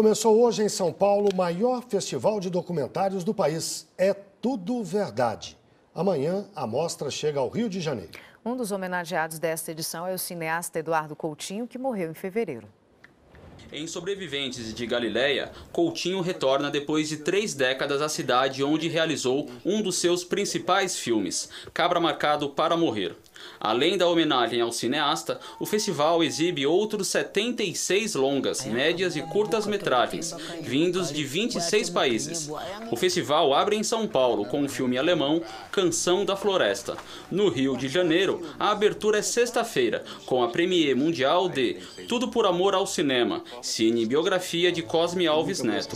Começou hoje em São Paulo o maior festival de documentários do país. É Tudo Verdade. Amanhã a mostra chega ao Rio de Janeiro. Um dos homenageados desta edição é o cineasta Eduardo Coutinho, que morreu em fevereiro. Em Sobreviventes de Galileia, Coutinho retorna depois de 3 décadas à cidade onde realizou um dos seus principais filmes, Cabra Marcado para Morrer. Além da homenagem ao cineasta, o festival exibe outros 76 longas, médias e curtas-metragens, vindos de 26 países. O festival abre em São Paulo com o filme alemão Canção da Floresta. No Rio de Janeiro, a abertura é sexta-feira, com a premiere mundial de Tudo por Amor ao Cinema, cinebiografia de Cosme Alves Neto.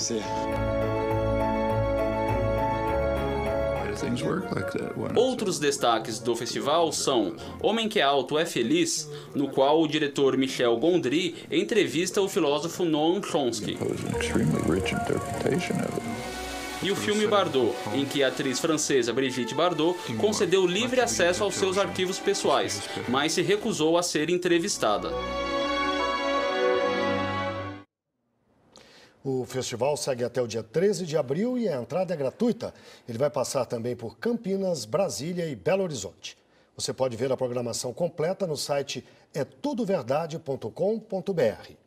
Outros destaques do festival são Homem que é Alto é Feliz, no qual o diretor Michel Gondry entrevista o filósofo Noam Chomsky. E o filme Bardot, em que a atriz francesa Brigitte Bardot concedeu livre acesso aos seus arquivos pessoais, mas se recusou a ser entrevistada. O festival segue até o dia 13 de abril e a entrada é gratuita. Ele vai passar também por Campinas, Brasília e Belo Horizonte. Você pode ver a programação completa no site etudoverdade.com.br.